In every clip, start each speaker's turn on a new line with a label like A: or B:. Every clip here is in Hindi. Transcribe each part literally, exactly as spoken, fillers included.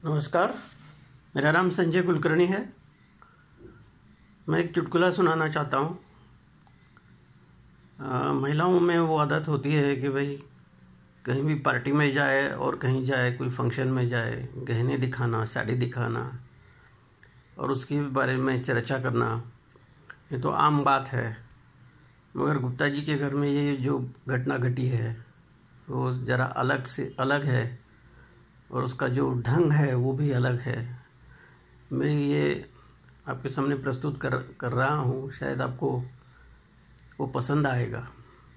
A: नमस्कार, मेरा नाम संजय कुलकर्णी है। मैं एक चुटकुला सुनाना चाहता हूँ। महिलाओं में वो आदत होती है कि भाई कहीं भी पार्टी में जाए और कहीं जाए, कोई फंक्शन में जाए, गहने दिखाना, साड़ी दिखाना और उसके बारे में चर्चा करना, ये तो आम बात है। मगर गुप्ता जी के घर में ये जो घटना घटी है वो ज़रा अलग से अलग है और उसका जो ढंग है वो भी अलग है। मैं ये आपके सामने प्रस्तुत कर कर रहा हूँ, शायद आपको वो पसंद आएगा।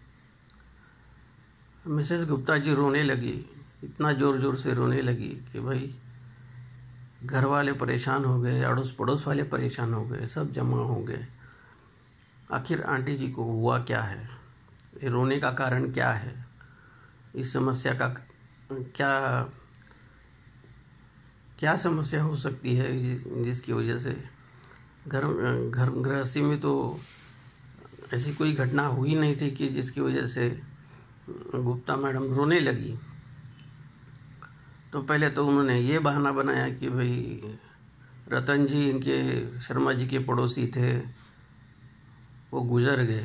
A: मिसेस गुप्ता जी रोने लगी, इतना ज़ोर ज़ोर से रोने लगी कि भाई घर वाले परेशान हो गए, अड़ोस पड़ोस वाले परेशान हो गए, सब जमा हो गए। आखिर आंटी जी को हुआ क्या है, ये रोने का कारण क्या है, इस समस्या का क्या क्या समस्या हो सकती है जिसकी वजह से घर घर गृहस्थी में तो ऐसी कोई घटना हुई नहीं थी कि जिसकी वजह से गुप्ता मैडम रोने लगी। तो पहले तो उन्होंने ये बहाना बनाया कि भाई रतन जी, इनके शर्मा जी के पड़ोसी थे, वो गुजर गए।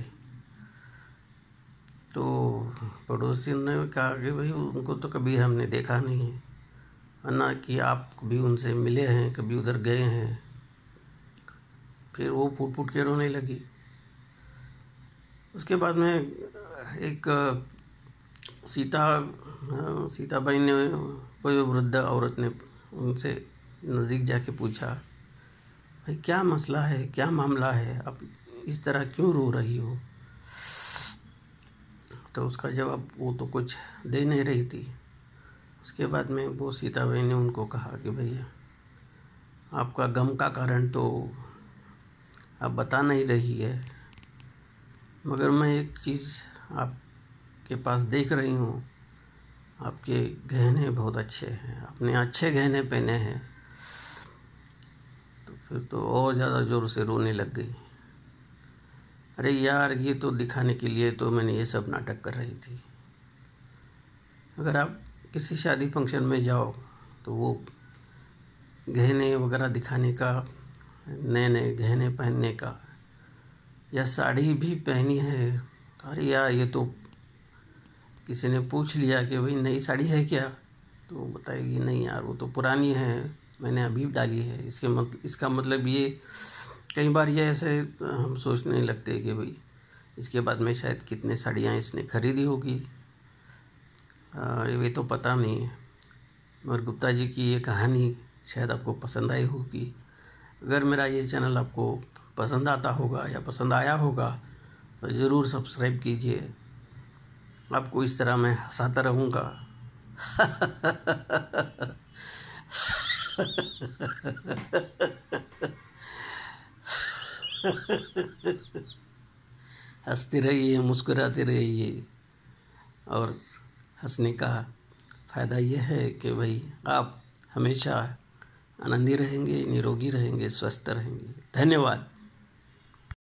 A: तो पड़ोसी ने कहा कि भाई उनको तो कभी हमने देखा नहीं, ना कि आप कभी उनसे मिले हैं, कभी उधर गए हैं। फिर वो फूट फूट के रोने लगी। उसके बाद में एक सीता सीताबाई ने, कोई वृद्ध औरत ने उनसे नज़दीक जाके पूछा, भाई क्या मसला है, क्या मामला है, आप इस तरह क्यों रो रही हो? तो उसका जवाब वो तो कुछ दे नहीं रही थी। उसके बाद में वो सीताबाई ने उनको कहा कि भैया आपका गम का कारण तो आप बता नहीं रही है, मगर मैं एक चीज़ आपके पास देख रही हूँ, आपके गहने बहुत अच्छे हैं, आपने अच्छे गहने पहने हैं। तो फिर तो और ज़्यादा ज़ोर से रोने लग गई। अरे यार, ये तो दिखाने के लिए तो मैंने ये सब नाटक कर रही थी। अगर आप किसी शादी फंक्शन में जाओ तो वो गहने वगैरह दिखाने का, नए नए गहने पहनने का, या साड़ी भी पहनी है, तो अरे यार ये तो किसी ने पूछ लिया कि भाई नई साड़ी है क्या, तो वो बताएगी नहीं यार वो तो पुरानी है, मैंने अभी डाली है। इसके मतलब इसका मतलब ये, कई बार ये ऐसे हम सोचने लगते हैं कि भाई इसके बाद में शायद कितने साड़ियाँ इसने खरीदी होगी, ये तो पता नहीं है। मगर गुप्ता जी की ये कहानी शायद आपको पसंद आई होगी। अगर मेरा ये चैनल आपको पसंद आता होगा या पसंद आया होगा तो ज़रूर सब्सक्राइब कीजिए। आपको इस तरह मैं हंसाता रहूँगा। हंसते रहिए, मुस्कुराते रहिए। और हंसने का फ़ायदा यह है कि भाई आप हमेशा आनंदी रहेंगे, निरोगी रहेंगे, स्वस्थ रहेंगे। धन्यवाद।